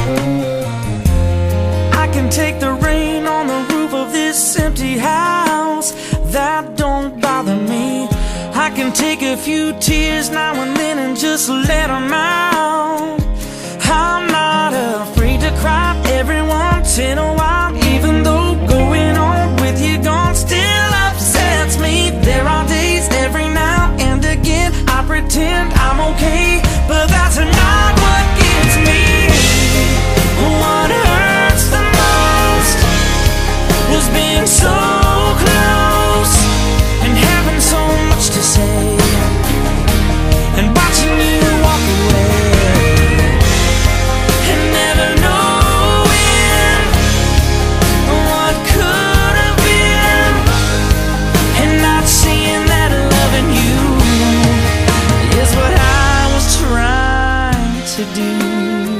I can take the rain on the roof of this empty house, that don't bother me. I can take a few tears now and then and just let them out. I'm not afraid to cry every once in a while, even though going on with you gone still upsets me. There are days every now and again I pretend I'm okay, but that's not what gets me. What hurts the most was being so close and having so much to say, and watching you walk away and never knowing what could have been, and not seeing that loving you is what I was trying to do.